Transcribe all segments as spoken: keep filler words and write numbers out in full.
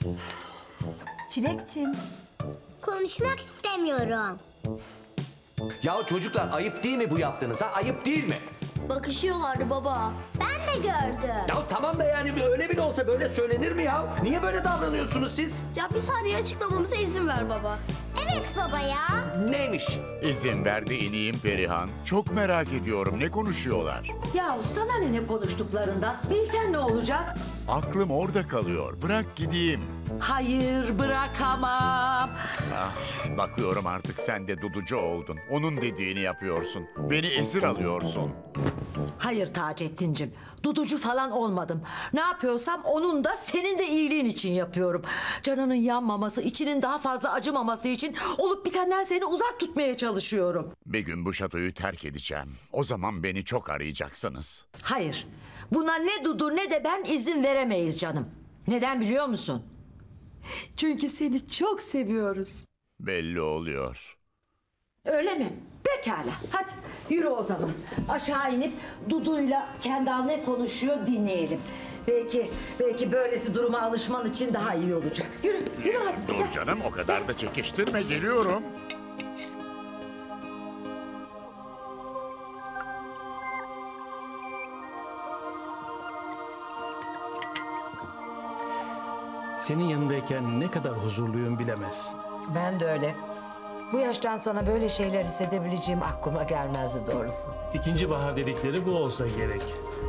Çilekçim. Konuşmak istemiyorum. Ya çocuklar ayıp değil mi bu yaptığınız ha? Ayıp değil mi? Bakışıyorlardı baba. Ben de gördüm. Ya tamam da yani öyle bile olsa böyle söylenir mi ya? Niye böyle davranıyorsunuz siz? Ya bir saniye açıklamamıza izin ver baba. Evet baba ya. Neymiş? İzin ver de ineyim Perihan. Çok merak ediyorum, ne konuşuyorlar? Ya sana ne ne konuştuklarından? Bilsen ne olacak? Aklım orada kalıyor. Bırak gideyim. Hayır, bırakamam. Ah, bakıyorum artık sen de duducu oldun. Onun dediğini yapıyorsun. Beni esir alıyorsun. Hayır Taceddin'cim, duducu falan olmadım. Ne yapıyorsam onun da senin de iyiliğin için yapıyorum. Canının yanmaması, içinin daha fazla acımaması için olup bitenden seni uzak tutmaya çalışıyorum. Bir gün bu şatoyu terk edeceğim. O zaman beni çok arayacaksınız. Hayır, buna ne Dudu ne de ben izin veremeyiz canım. Neden biliyor musun? Çünkü seni çok seviyoruz. Belli oluyor. Öyle mi? Pekala. Hadi yürü o zaman. Aşağı inip Dudu'yla Kendal ne konuşuyor dinleyelim. Belki belki böylesi duruma alışman için daha iyi olacak. Yürü, yürü hadi. Dur canım, o kadar da çekiştirme, geliyorum. Senin yanındayken ne kadar huzurluyum bilemezsin. Ben de öyle. Bu yaştan sonra böyle şeyler hissedebileceğim aklıma gelmezdi doğrusu. İkinci bahar dedikleri bu olsa gerek.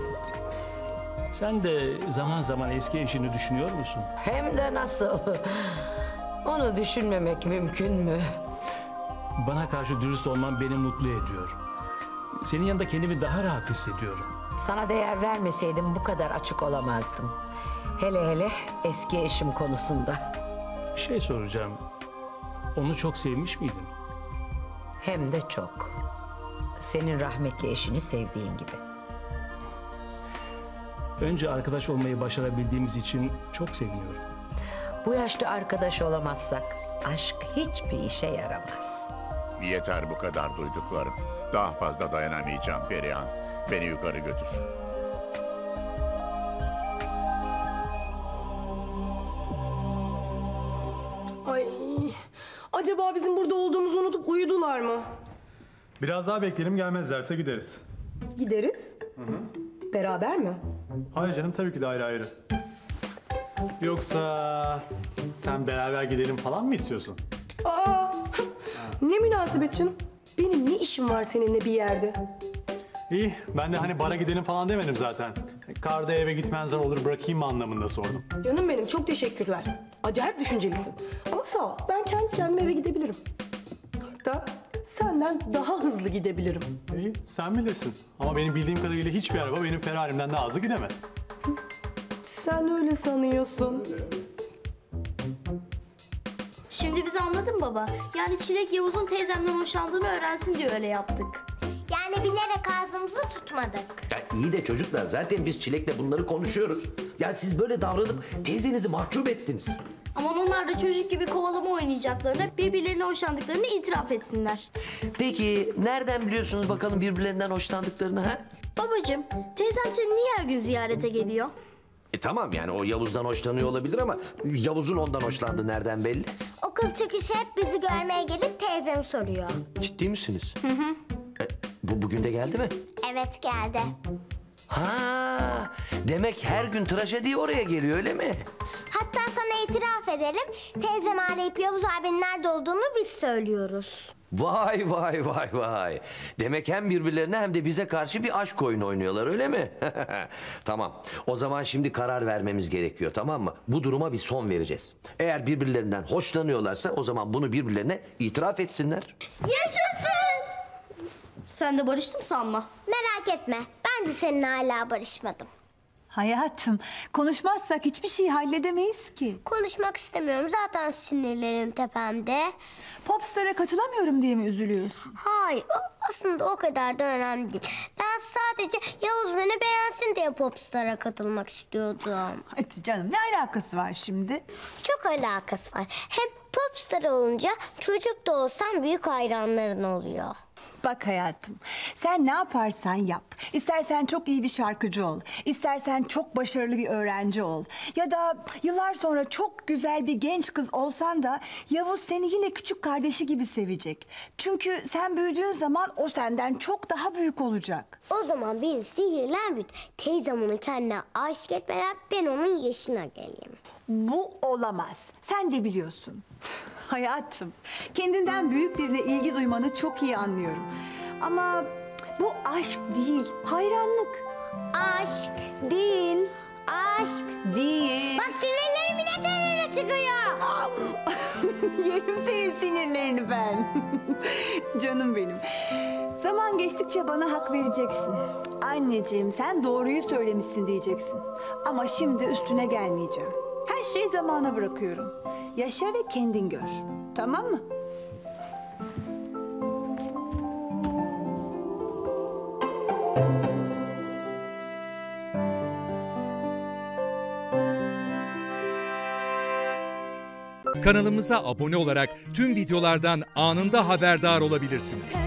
Sen de zaman zaman eski eşini düşünüyor musun? Hem de nasıl? Onu düşünmemek mümkün mü? Bana karşı dürüst olman beni mutlu ediyor. Senin yanında kendimi daha rahat hissediyorum. Sana değer vermeseydim bu kadar açık olamazdım. Hele hele eski eşim konusunda. Bir şey soracağım. Onu çok sevmiş miydin? Hem de çok. Senin rahmetli eşini sevdiğin gibi. Önce arkadaş olmayı başarabildiğimiz için çok seviniyorum. Bu yaşta arkadaş olamazsak aşk hiçbir işe yaramaz. Yeter bu kadar duyduklarım. Daha fazla dayanamayacağım Perihan. Beni yukarı götür. Ay, acaba bizim burada olduğumuzu unutup uyudular mı? Biraz daha bekleyelim, gelmezlerse gideriz. Gideriz. Hı hı. Beraber mi? Hayır canım, tabii ki de ayrı ayrı. Yoksa sen beraber gidelim falan mı istiyorsun? Aa, ne münasebet canım. Benim ne işim var seninle bir yerde? İyi, ben de hani bara gidelim falan demedim zaten. Karda eve gitmezden olur bırakayım mı anlamında sordum. Canım benim, çok teşekkürler. Acayip düşüncelisin. Ama sağ ol, ben kendi kendime eve gidebilirim. Hatta senden daha hızlı gidebilirim. İyi, sen bilirsin. Ama benim bildiğim kadarıyla hiçbir araba benim Ferrari'mden daha hızlı gidemez. Sen öyle sanıyorsun. Şimdi bizi anladın baba. Yani Çilek Yavuz'un teyzemden hoşlandığını öğrensin diye öyle yaptık. Yani bilerek ağzımızı tutmadık. Ya iyi de çocuklar zaten biz Çilek'le bunları konuşuyoruz. Ya siz böyle davranıp teyzenizi mahcup ettiniz. Ama onlar da çocuk gibi kovalama oynayacaklarını, birbirlerine hoşlandıklarını itiraf etsinler. Peki nereden biliyorsunuz bakalım birbirlerinden hoşlandıklarını ha? Babacığım, teyzem seni niye her gün ziyarete geliyor? E tamam yani o Yavuz'dan hoşlanıyor olabilir ama Yavuz'un ondan hoşlandığı nereden belli? Okul çıkışı hep bizi görmeye gelip teyzem soruyor. Ciddi misiniz? Hı hı. E, bu bugün de geldi mi? Evet, geldi. Ha, demek her gün trajedi oraya geliyor öyle mi? Hatta sana itiraf edelim. Teyzem arayıp Yavuz abinin nerede olduğunu biz söylüyoruz. Vay vay vay vay. Demek hem birbirlerine hem de bize karşı bir aşk oyunu oynuyorlar öyle mi? Tamam. O zaman şimdi karar vermemiz gerekiyor, tamam mı? Bu duruma bir son vereceğiz. Eğer birbirlerinden hoşlanıyorlarsa o zaman bunu birbirlerine itiraf etsinler. Yaşasın! Sen de barıştın sanma. Merak etme. Ben de seninle hala barışmadım. Hayatım, konuşmazsak hiçbir şey halledemeyiz ki. Konuşmak istemiyorum. Zaten sinirlerim tepemde. Popstar'a katılamıyorum diye mi üzülüyorsun? Hayır, o- aslında o kadar da önemli değil. Ben sadece Yavuz beni beğensin diye Popstar'a katılmak istiyordum. Hadi canım, ne alakası var şimdi? Çok alakası var. Hem Popstar olunca çocuk da olsan büyük hayranların oluyor. Bak hayatım, sen ne yaparsan yap. İstersen çok iyi bir şarkıcı ol. İstersen çok başarılı bir öğrenci ol. Ya da yıllar sonra çok güzel bir genç kız olsan da Yavuz seni yine küçük kardeşi gibi sevecek. Çünkü sen büyüdüğün zaman o senden çok daha büyük olacak. O zaman beni sihirlen büyüt. Teyzem onu kendine aşık etmeden ben onun yaşına geleyim. Bu olamaz. Sen de biliyorsun. Hayatım, kendinden büyük birine ilgi duymanı çok iyi anlıyorum. Ama bu aşk değil, hayranlık. Aşk, Değil, aşk. değil. Bak sinirlerim yine tepeme çıkıyor. Am, yerim senin sinirlerini ben. Canım benim. Zaman geçtikçe bana hak vereceksin. Anneciğim sen doğruyu söylemişsin diyeceksin. Ama şimdi üstüne gelmeyeceğim. Her şeyi zamana bırakıyorum. Yaşa ve kendin gör. Tamam mı? Kanalımıza abone olarak tüm videolardan anında haberdar olabilirsiniz.